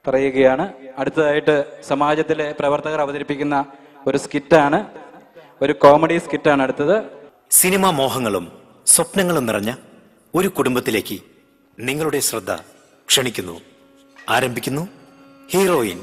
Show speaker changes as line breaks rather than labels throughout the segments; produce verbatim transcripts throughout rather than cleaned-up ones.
പറയുകയാണ്. അടുത്തതായിട്ട് സമാജത്തിലെ പ്രവർത്തകർ അവതരിപ്പിക്കുന്ന ഒരു സ്കിറ്റാണ്, ഒരു കോമഡി സ്കിറ്റാണ് അടുത്തത്.
സിനിമാ മോഹങ്ങളും സ്വപ്നങ്ങളും നിറഞ്ഞ ഒരു കുടുംബത്തിലേക്ക് നിങ്ങളുടെ ശ്രദ്ധ ക്ഷണിക്കുന്നു. ആരംഭിക്കുന്നു ഹീറോയിൻ.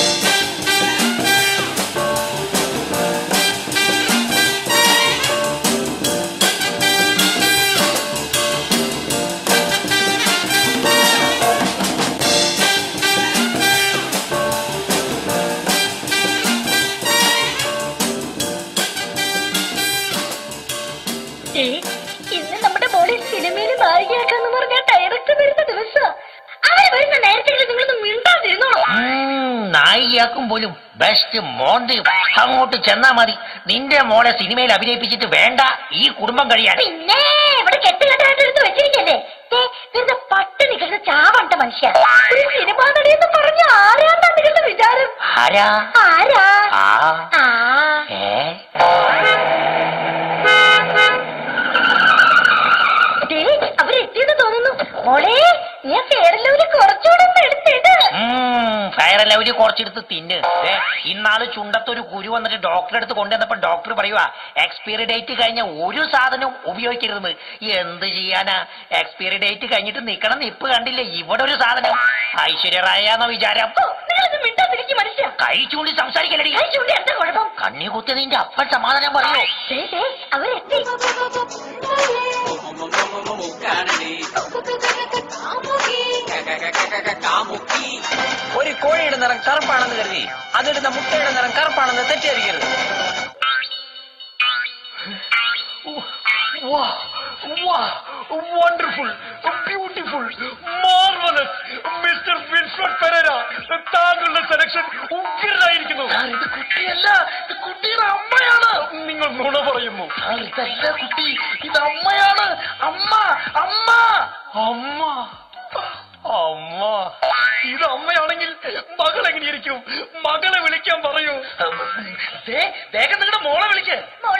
ഇന്ന് നമ്മുടെ മോളെ സിനിമയിൽ നായികയാക്കാന്ന് പറഞ്ഞാൽ ഡയറക്ടർ വരുന്ന ദിവസം അവർ വരുന്ന നേരത്തെ നിങ്ങളൊന്നും മിണ്ടാതിരുന്നോളൂ.
നായികയാക്കും പോലും ബെസ്റ്റ് മോണ്ട് അങ്ങോട്ട് ചെന്നാ മതി. നിന്റെ മോളെ സിനിമയിൽ അഭിനയിപ്പിച്ചിട്ട് വേണ്ട ഈ കുടുംബം കഴിയാൻ.
പിന്നെ ഇവിടെ കെട്ടുകെട്ടായിട്ട് എടുത്ത് വെച്ചിരിക്കല്ലേ, വെറുതെ പട്ടിണി കിടന്ന് ചാവണ്ട മനുഷ്യ. ഒരു സിനിമാ നടിയെന്ന് പറഞ്ഞ ആരാന്നാ നിങ്ങളുടെ വിചാരം?
ആരാ
ആരാ
ആ ഏ
അവരെത്തിയെന്ന് തോന്നുന്നു. മോളെ ഞാൻ ഫെയർലൗലി കുറച്ചുകൂടെ എടുത്തിട്ട്
ഫയർ ലവലി കുറച്ചെടുത്ത് തിന്ന്. ഇന്നാള് ചുണ്ടത്തൊരു കുരു വന്നിട്ട് ഡോക്ടറെ അടുത്ത് കൊണ്ടുവന്നപ്പോ ഡോക്ടർ പറയുക എക്സ്പയറി ഡേറ്റ് കഴിഞ്ഞ ഒരു സാധനവും ഉപയോഗിക്കരുതെന്ന്. എന്ത് ചെയ്യാനാ, എക്സ്പയറി ഡേറ്റ് കഴിഞ്ഞിട്ട് നിക്കണം. നിപ്പ് കണ്ടില്ലേ ഇവിടെ ഒരു സാധനം. ഐശ്വര്യറായെന്ന വിചാരം. കൈ ചൂണ്ടി സംസാരിക്കലടി.
കൈ ചൂണ്ടി എന്താ കുഴപ്പം?
കണ്ണി കുത്തി നിന്റെ അപ്പൻ സമാധാനം പറയോ?
അവരെത്തി.
ഒരു കോഴിയുടെ നിറം കറുപ്പാണെന്ന് കരുതി അതിടുന്ന മുട്ടയുടെ നിറം കറുപ്പാണെന്ന് തെറ്റിദ്ധരിക്കരുത്.
Wonderful, beautiful, marvellous mister Winfred Perera, താങ്കളുടെ സെലക്ഷൻ ഉഗ്രനായിരിക്കുന്നു. ഇത് കുട്ടിയല്ല, ഇത് കുട്ടിയുടെ അമ്മയാണ്. നിങ്ങൾ നുണ പറയുന്നു. ഇതല്ല കുട്ടി, ഇത് അമ്മയാണ്. അമ്മ അമ്മ അമ്മ അമ്മ ഇത് അമ്മയാണെങ്കിൽ മകൾ എങ്ങനെയിരിക്കും? മകളെ വിളിക്കാൻ പറയൂ. വേഗം നിങ്ങളുടെ മോളെ വിളിക്ക്.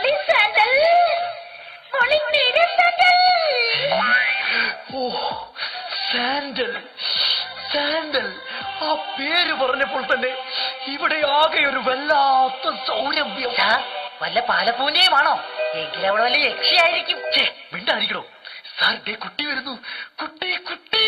ഓ സാൻഡൽ, സാൻഡൽ. ആ പേര് പറഞ്ഞപ്പോൾ തന്നെ ഇവിടെ ആകെ ഒരു വല്ലാത്ത സൗരഭ്യം.
വല്ല പാലപ്പൂന്റെയുമാണോ? എങ്കിലും അവിടെ വല്ല യക്ഷിയായിരിക്കും.
മിണ്ടായിരിക്കണോ സാർ? ദേ കുട്ടി വരുന്നു. കുട്ടി കുട്ടി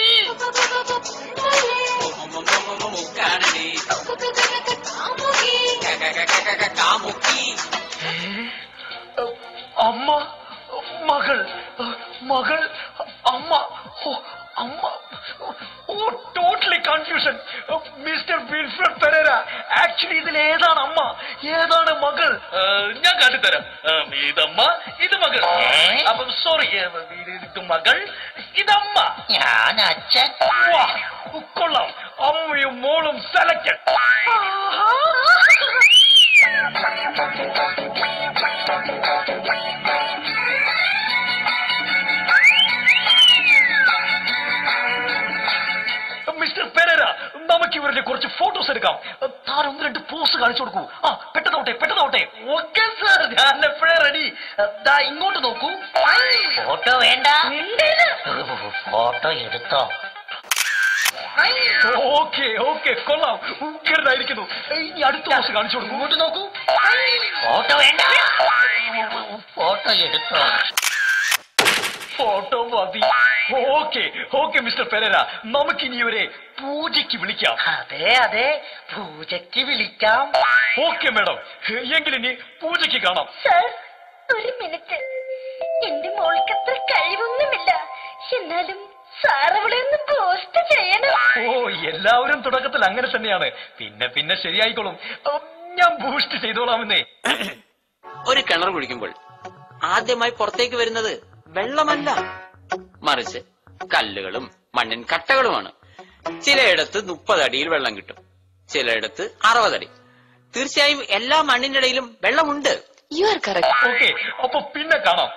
അമ്മ, മകൾ, മകൾ, അമ്മ, അമ്മ. ഓ totally confusion. Mister Winfred Perera, actually ഇതിൽ ഏതാണ് അമ്മ, ഏതാണ് മകൾ? ഞാൻ കാട്ടിത്തരാം. ഇതമ്മ, ഇത് മകൾ. അപ്പം സോറി, ഇത് മകൾ, ഇതമ്മ,
ഞാൻ അച്ഛൻ.
കൊള്ളാം, അമ്മയും മോളും സെലക്റ്റഡ്. മിസ്റ്റർ പെരേര, നമുക്ക് ഇവരുടെ കുറച്ച് ഫോട്ടോസ് എടുക്കാം. താൻ ഒന്ന് രണ്ട് പോസ് കാണിച്ചു കൊടുക്കൂ. ആ പെട്ടെന്നോട്ടെ പെട്ടെന്നോട്ടെ. ഓക്കെ സാർ, ഞാൻ എപ്പോഴേ റെഡി. ഇങ്ങോട്ട് നോക്കൂ.
ഫോട്ടോ വേണ്ട, ഫോട്ടോ എടുത്തോ.
ഓക്കെ ഓക്കെ, കൊള്ളാം, ഉഗ്രനായിരിക്കുന്നു. ഇനി അടുത്ത പോസ് കാണിച്ചു കൊടുക്കൂ. ഇങ്ങോട്ട് നോക്കൂ.
ഫോട്ടോ വേണ്ട, ഫോട്ടോ എടുത്തോ.
ഫോട്ടോ മതി. ഓക്കെ ഓക്കെ മിസ്റ്റർ പെരേര, നമുക്കിനി ഇവരെ പൂജയ്ക്ക് വിളിക്കാം.
അതെ അതെ, പൂജയ്ക്ക് വിളിക്കാം.
ഓക്കെ മാഡം, എങ്കിലിനി പൂജയ്ക്ക് കാണാം.
സർ ഒരു മിനിറ്റ്, എന്റെ മോൾക്ക് അത്ര കഴിവൊന്നുമില്ല, എന്നാലും സാർ അവളെ ഒന്ന് പോസ്റ്റ് ചെയ്യണം.
ഓ എല്ലാവരും തുടക്കത്തിൽ അങ്ങനെ തന്നെയാണ്, പിന്നെ പിന്നെ ശരിയായിക്കോളും. ഞാൻ ബൂസ്റ്റ് ചെയ്തോളാമെന്നേ.
ഒരു കിണർ കുഴിക്കുമ്പോൾ ആദ്യമായി പുറത്തേക്ക് വരുന്നത് വെള്ളമല്ല, മറിച്ച് കല്ലുകളും മണ്ണിൻ കട്ടകളുമാണ്. ചിലയിടത്ത് മുപ്പത് അടിയിൽ വെള്ളം കിട്ടും, ചിലയിടത്ത് അറുപതടി. തീർച്ചയായും എല്ലാ മണ്ണിന്റെ ഇടയിലും വെള്ളമുണ്ട്.
ഓക്കെ, അപ്പൊ പിന്നെ കാണാം.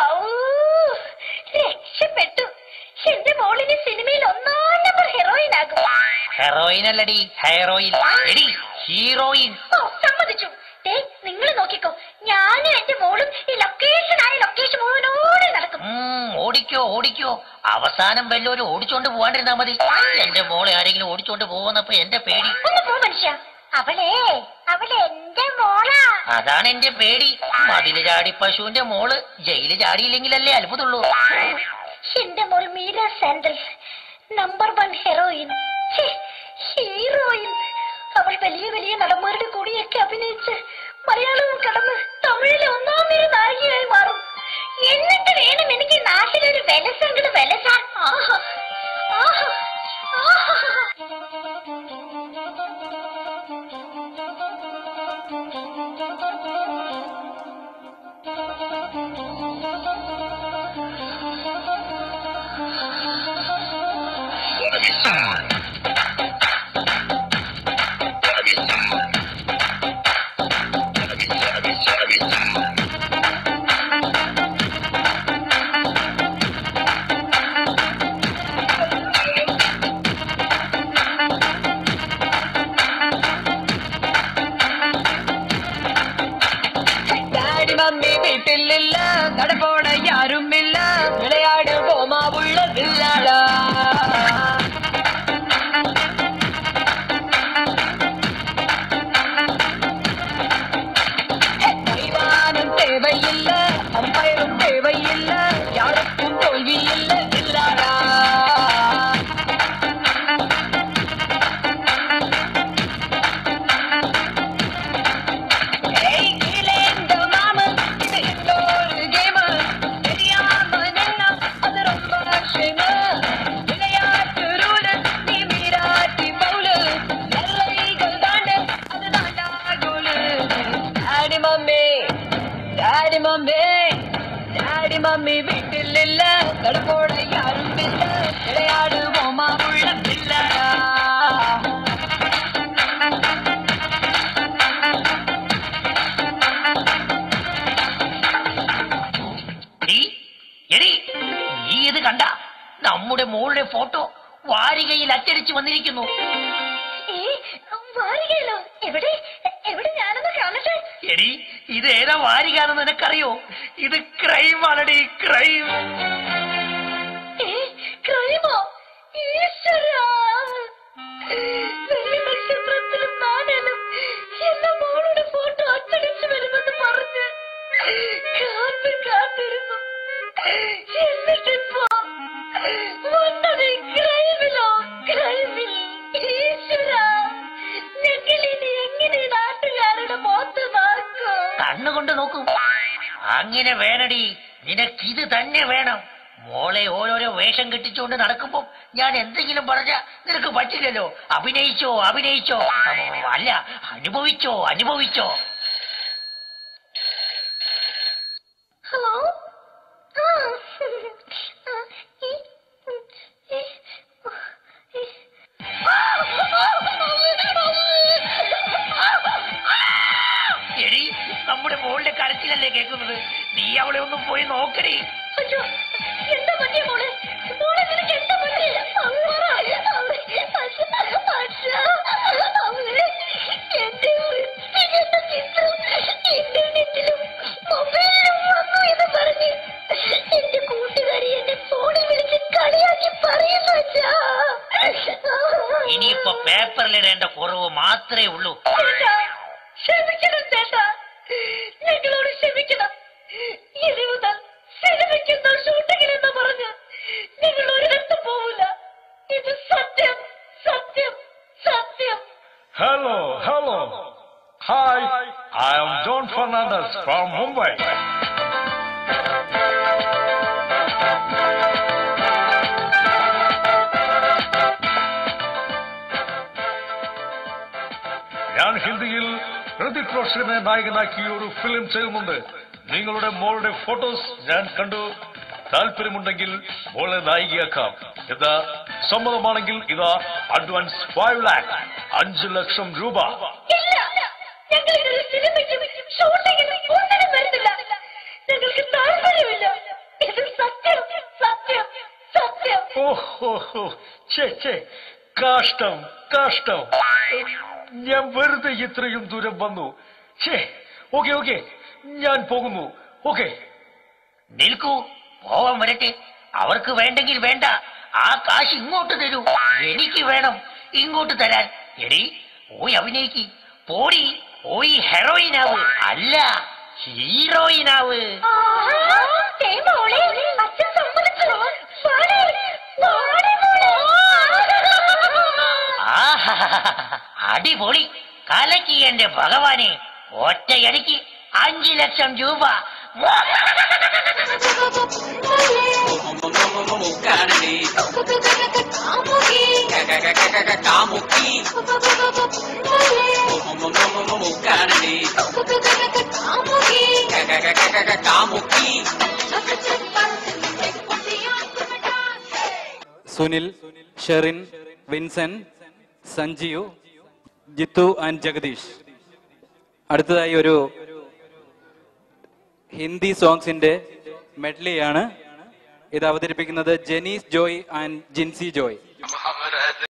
രക്ഷപ്പെട്ടു. എന്റെ മോളിന് സിനിമയിൽ ഒന്നാം നമ്പർ ഹെറോയിൻ ആകും.
ഹെറോയിൻ അല്ലടി, ഹെറോയിൻ. ഹീറോയിൻ.
ഓ സമ്മതിച്ചു. നിങ്ങൾ നിങ്ങൾ നോക്കിക്കോ, ഞാനും എന്റെ മോളും ഈ ലൊക്കേഷൻ ആയ ലൊക്കേഷൻ മുഴുവനോടെ നടക്കും.
ഓടിക്കോ ഓടിക്കോ, അവസാനം വല്ലവരും ഓടിച്ചോണ്ട് പോവാണ്ടിരുന്നാ മതി. എന്റെ മോളെ ആരെങ്കിലും ഓടിച്ചോണ്ട് പോവന്നപ്പോ എന്റെ പേടി.
ഒന്ന് പോ മനുഷ്യ, അവളെ അവളെ എന്റെ മോളാ.
അതാണ് എന്റെ പേടി. മതില് ചാടി പശുവിന്റെ മോള് ജയില് ചാടിയില്ലെങ്കിലല്ലേ അത്ഭുതമുള്ളൂ.
എന്റെ മോൾ Meera Sandals, number one heroin, heroine. അവൾ വലിയ വലിയ നടന്മാരുടെ കൂടെയൊക്കെ അഭിനയിച്ച് മലയാളവും കടന്ന് തമിഴിലെ ഒന്നാം നിര നായികയായി മാറും. എന്നിട്ട് വേണം എനിക്ക് നാട്ടിലൊരു വെലസങ്കട് വെലസാൻ. ആഹാ ആഹാ ആഹാ.
மம்மி வீட்டில் இல்ல, தடப்போட யாரும் இல்ல, விளையாடு போமா உள்ளதில்லடா. மைதானம் தேவையில்ல, அம்பயரும் தேவையில்ல, யாருக்கும் தோல்வி இல்ல இல்லடா. மம்மி வீட்டில் இல்ல, தடப்போட யாரும் இல்ல, விளையாடுவோமா உள்ளதில்லடா.
എടി, നീ ഇത് കണ്ട? നമ്മുടെ മോളുടെ ഫോട്ടോ വാരികയിൽ അച്ചടിച്ചു വന്നിരിക്കുന്നു.
വാരികയിലോ? എവിടെ എവിടെ? ഞാനൊന്ന് കാണട്ടെ.
എടി, ഇത് ഏതാ വാരികാണെന്ന് നിനക്കറിയോ? ഇത് ക്രൈമാണടി, ക്രൈം.
ക്രൈമോ? ഈശ്വരാ, നക്ഷത്രത്തിലും നാണേലും എന്റെ മോളുടെ ഫോട്ടോ അച്ചടിച്ചു വരുമെന്ന് പറഞ്ഞ് കാത്ത് കാത്തിരുന്നു. എന്നിട്ടിപ്പോ വന്നത് ക്രൈമിലോ? ക്രൈമിൽ. ഈശ്വരാ, ഞങ്ങളിനി എങ്ങനെ നാട്ടുകാരുടെ മോത്ത് നോക്കും?
കണ്ണുകൊണ്ട് നോക്കും. അങ്ങനെ വേണടി, നിനക്കിത് തന്നെ വേണം. മോളെ ഓരോരോ വേഷം കെട്ടിച്ചുകൊണ്ട് നടക്കുമ്പോ ഞാൻ എന്തെങ്കിലും പറഞ്ഞ നിനക്ക് പറ്റില്ലല്ലോ. അഭിനയിച്ചോ അഭിനയിച്ചോ, അല്ല അനുഭവിച്ചോ അനുഭവിച്ചോ.
ഹലോ.
എടി, നമ്മുടെ മോളുടെ കരച്ചിലല്ലേ കേൾക്കുന്നത്? നീ അവളെ ഒന്ന് പോയി നോക്കടി.
അയ്യോ, എന്താ പറ്റിയ മോളെ? മോളെ നിനക്ക് എന്താ പറ്റിയ? എന്റെ വൃത്തികെട്ട ചിത്രം ഇന്റർനെറ്റിലും മൊബൈലിലും വന്നു എന്ന് പറഞ്ഞ് എന്റെ കൂട്ടുകാരി എന്നെ ഫോണിൽ വിളിച്ച് കളിയാക്കി പറയുന്നു.
ഇനിയിപ്പോ പേപ്പറിലിടേണ്ട കുറവ് മാത്രമേ ഉള്ളൂ.
ക്ഷമിക്കണം ചേട്ടാ, ഞങ്ങളോട് ക്ഷമിക്കണം. ഇനി മുതൽ സിനിമയ്ക്കെന്തോ ഷൂട്ടിങ്ങിലെന്ന് പറഞ്ഞ് ഞങ്ങൾ ഒരിടത്തും പോവില്ല. ഇത് സത്യം സത്യം സത്യം.
Hello, hello. Hi, I am John Fernandez from Mumbai. ഞാൻ ഹിന്ദിയിൽ ഹൃതിക് റോഷനെ നായകനാക്കി ഒരു ഫിലിം ചെയ്യുന്നുണ്ട്. നിങ്ങളുടെ മോളുടെ ഫോട്ടോസ് ഞാൻ കണ്ടു. താല്പര്യമുണ്ടെങ്കിൽ മോളെ നായികയാക്കാം. ഇതാ സമ്മതമാണെങ്കിൽ ഇതാ അഡ്വാൻസ് ഫൈവ് ലാക്ക് അഞ്ചു ലക്ഷം രൂപ.
ഞങ്ങൾ ഇതൊരു സിനിമയ്ക്കും ഷൂട്ടിങ്ങിനും ഒന്നിനും വരുന്നില്ല. ഞങ്ങൾക്ക് താല്പര്യമില്ല. ഇത് സത്യം സത്യം സത്യം.
ഓഹോ, കാഷ്ടം കാഷ്ടം. ഞാൻ വെറുതെ ഇത്രയും ദൂരം വന്നു. ഛേ, ഓക്കെ ഓക്കെ ഞാൻ പോകുന്നു. ഓക്കെ
നിൽക്കൂ, പോവാൻ വരട്ടെ. അവർക്ക് വേണ്ടെങ്കിൽ വേണ്ട, ആ കാശ് ഇങ്ങോട്ട് തരൂ. എനിക്ക് വേണം ഇങ്ങോട്ട് തരാൻ. എടി പോയി അഭിനയിക്ക്, പോടി പോയി ഹെറോയിനാവ്, അല്ല ഹീറോയിനാവ്. അടിപൊളി, കലക്കി എന്റെ ഭഗവാനെ. ഒറ്റയടിക്ക് അഞ്ചു ലക്ഷം രൂപ.
സുനിൽ, ഷെറിൻ, വിൻസെന്റ്, സഞ്ജീവ്, ജിത്തു ആൻഡ് ജഗദീഷ്. അടുത്തതായി ഒരു ഹിന്ദി സോങ്സിന്റെ മെഡ്ലിയാണ്. ഇത് അവതരിപ്പിക്കുന്നത് ജെനീസ് ജോയ് ആൻഡ് ജിൻസി ജോയ്.